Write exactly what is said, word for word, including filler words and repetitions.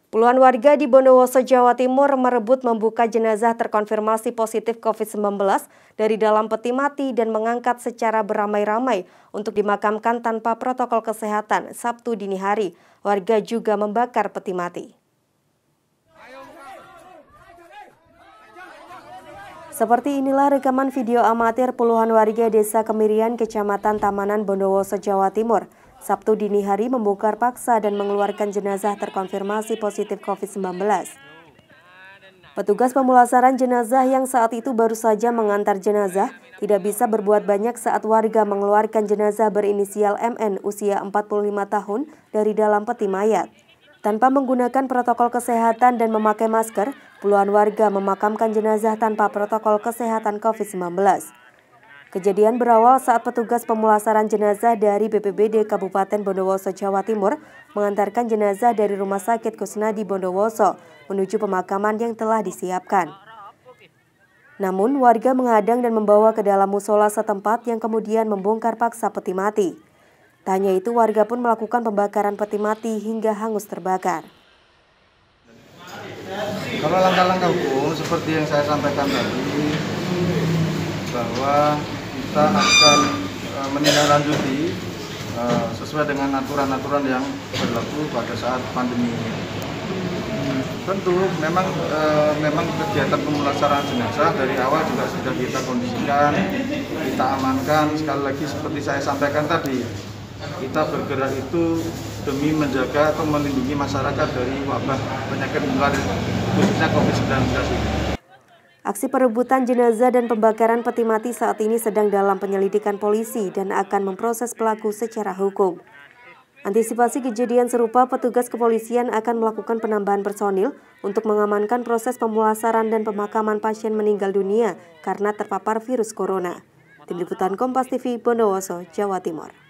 Puluhan warga di Bondowoso, Jawa Timur merebut membuka jenazah terkonfirmasi positif covid sembilan belas dari dalam peti mati dan mengangkat secara beramai-ramai untuk dimakamkan tanpa protokol kesehatan Sabtu dini hari. Warga juga membakar peti mati. Seperti inilah rekaman video amatir puluhan warga Desa Kemirian, Kecamatan Tamanan, Bondowoso, Jawa Timur, Sabtu dini hari membongkar paksa dan mengeluarkan jenazah terkonfirmasi positif covid sembilan belas. Petugas pemulasaran jenazah yang saat itu baru saja mengantar jenazah tidak bisa berbuat banyak saat warga mengeluarkan jenazah berinisial M N usia empat puluh lima tahun dari dalam peti mayat. Tanpa menggunakan protokol kesehatan dan memakai masker, puluhan warga memakamkan jenazah tanpa protokol kesehatan covid sembilan belas. Kejadian berawal saat petugas pemulasaran jenazah dari B P B D Kabupaten Bondowoso, Jawa Timur mengantarkan jenazah dari Rumah Sakit Kusnadi Bondowoso menuju pemakaman yang telah disiapkan. Namun warga menghadang dan membawa ke dalam musola setempat yang kemudian membongkar paksa peti mati. Tak hanya itu, warga pun melakukan pembakaran peti mati hingga hangus terbakar. Kalau langkah-langkah hukum seperti yang saya sampaikan tadi, bahwa kita akan uh, menindaklanjuti uh, sesuai dengan aturan-aturan yang berlaku pada saat pandemi ini. Hmm, tentu memang uh, memang kegiatan pemulasaran jenazah dari awal juga sudah kita kondisikan, kita amankan. Sekali lagi seperti saya sampaikan tadi, kita bergerak itu demi menjaga atau melindungi masyarakat dari wabah penyakit menular khususnya covid sembilan belas ini. Aksi perebutan jenazah dan pembakaran peti mati saat ini sedang dalam penyelidikan polisi dan akan memproses pelaku secara hukum. Antisipasi kejadian serupa, petugas kepolisian akan melakukan penambahan personil untuk mengamankan proses pemulasaran dan pemakaman pasien meninggal dunia karena terpapar virus corona. Tim Liputan Kompas T V, Bondowoso, Jawa Timur.